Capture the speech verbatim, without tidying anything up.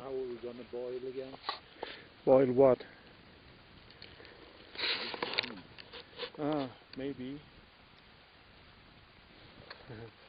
how are we gonna boil again? Boil what? Ah, maybe.